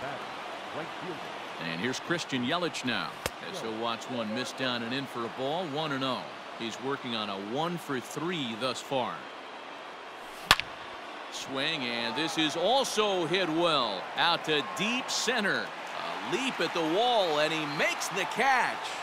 And here's Christian Yelich now, as he'll watch one miss down and in for a ball. 1-0. He's working on a 1-for-3 thus far. Swing, and this is also hit well out to deep center. A leap at the wall, and he makes the catch.